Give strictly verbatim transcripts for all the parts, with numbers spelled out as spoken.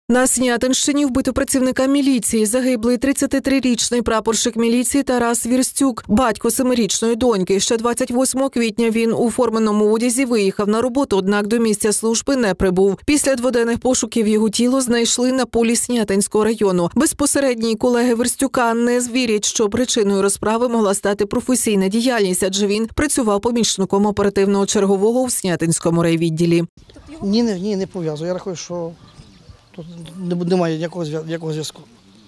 На Снятинщині вбито працівника міліції. Загиблий тридцятитрирічний прапорщик міліції Тарас Вірстюк, батько семирічної доньки. Ще двадцять восьмого квітня він у форменому одязі виїхав на роботу, однак до місця служби не прибув. Після дводенних пошуків його тіло знайшли на полі Снятинського району. Безпосередні колеги Вірстюка не вірять, що причиною розправи могла стати професійна діяльність, адже він працював помічником оперативного чергового у Снятинському райвідділі. Ні, ні, ні, не пов'язую. Я рахую, що тут немає ніякого зв'язку.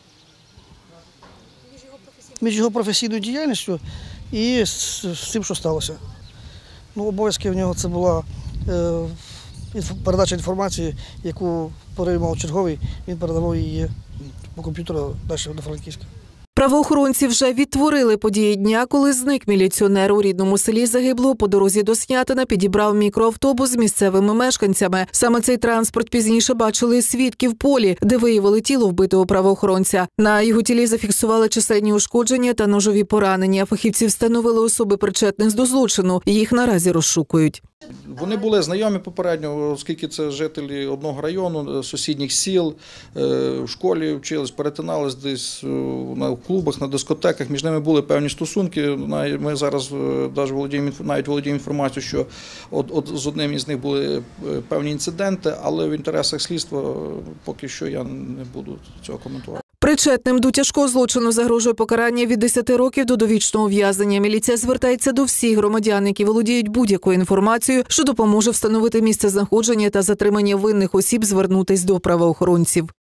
Між його професійною діяльністю і з, з тим, що сталося. Ну, обов'язки в нього це була е, передача інформації, яку переймав черговий, він передавав її по комп'ютеру далі до Франківська. Правоохоронці вже відтворили події дня, коли зник міліціонер у рідному селі загиблого по дорозі до Снятина підібрав мікроавтобус з місцевими мешканцями. Саме цей транспорт пізніше бачили свідки в полі, де виявили тіло вбитого правоохоронця. На його тілі зафіксували чисельні ушкодження та ножові поранення. Фахівці встановили особи причетних до злочину. Їх наразі розшукують. Вони були знайомі попередньо, оскільки це жителі одного району, сусідніх сіл, в школі вчились, перетинались десь в клубах, на дискотеках, між ними були певні стосунки. Ми зараз навіть володіємо, навіть володіємо інформацією, що от, от з одним із них були певні інциденти, але в інтересах слідства поки що я не буду цього коментувати. Причетним до тяжкого злочину загрожує покарання від десяти років до довічного ув'язнення. Міліція звертається до всіх громадян, які володіють будь-якою інформацією, що допоможе встановити місце знаходження та затримання винних осіб, звернутись до правоохоронців.